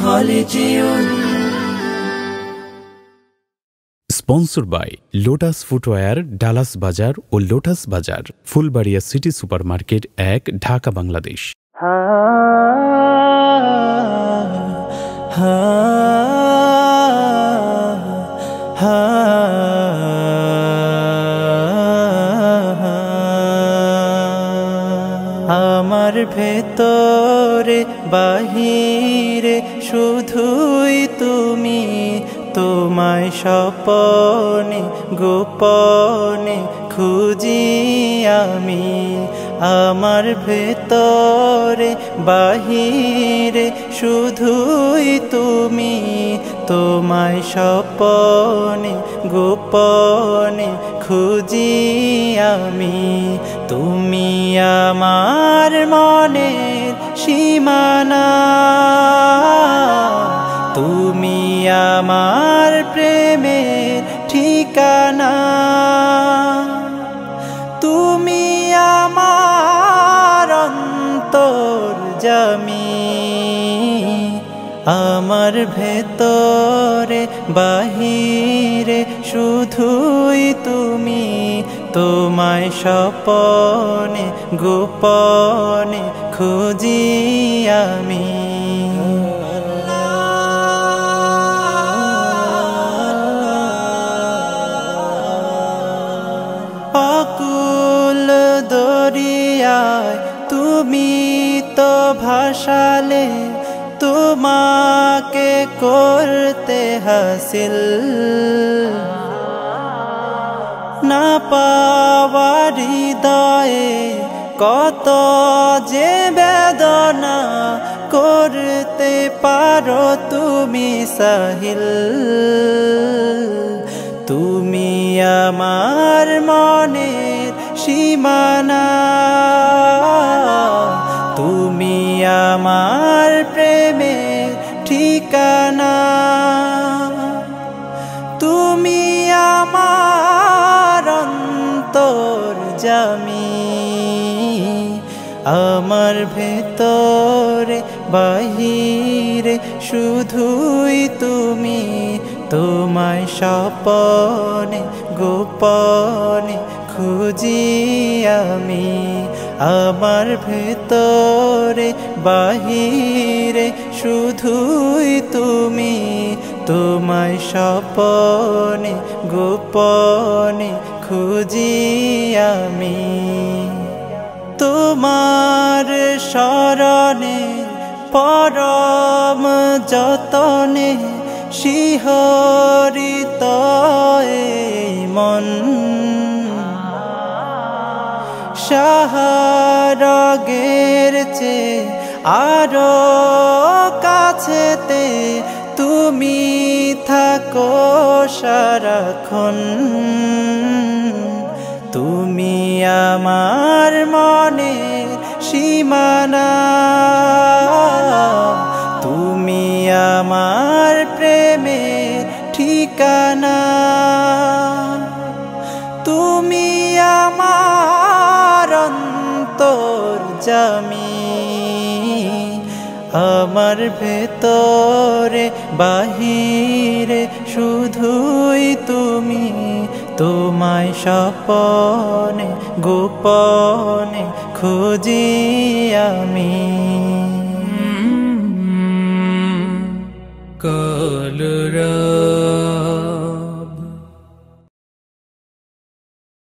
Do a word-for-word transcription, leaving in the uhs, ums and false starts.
হলে যেও। Sponsor by Lotus Footwear, Dallas Bazar ও লোটাস বাজার, ফুলবাড়িয়া সিটি সুপারমার্কেট এক, ঢাকা, বাংলাদেশ। আমার ভেতরে বাহিরে শুধুই তুমি, তোমায় স্বপনে গোপনে খুঁজি আমি। আমার ভেতরে বাহিরে শুধুই তুমি, তোমায় স্বপনে গোপনে খুঁজি আমি। তুমি আমার মনের সীমানা, তুমি আমার প্রেমের ঠিকানা, তুমি আমার অন্তর্যামী। আমার ভেতরে বাহিরে শুধুই তুমি, তোমায় স্বপনে গোপনে খুঁজি আমি। অকুল দরিয়ায় তুমি তো ভাসালে, তোমাকে করতে হাসিল। না পাওয়ার হৃদয়ে কত যে বেদনা, করতে পারো তুমি সাহিল। তুমি আমার মনের সীমানা, তুমি আমার প্রেমের ঠিকানা, তুমি আমার অন্তর্যামী। আমার ভেতরে বাহিরে শুধুই তুমি, তোমায় স্বপনে গোপনে খুঁজি আমি। আমার ভেতরে বাহিরে শুধুই তুমি, তোমায় স্বপনে গোপনে খুঁজি আমি। তোমার শরণে পরম যতনে শিহরিত এই মন, শাহরগের চেয়ে আরো কাছেতে তুমি থাকো সারাক্ষণ। তুমি আমার মনের সীমানা, তুমি আমার প্রেমের ঠিকানা, তুমি আমার অন্তর্যামী। আমার ভেতরে বাহিরে শুধুই তুমি, তোমায় স্বপনে গোপনে খুঁজি আমি। কলরা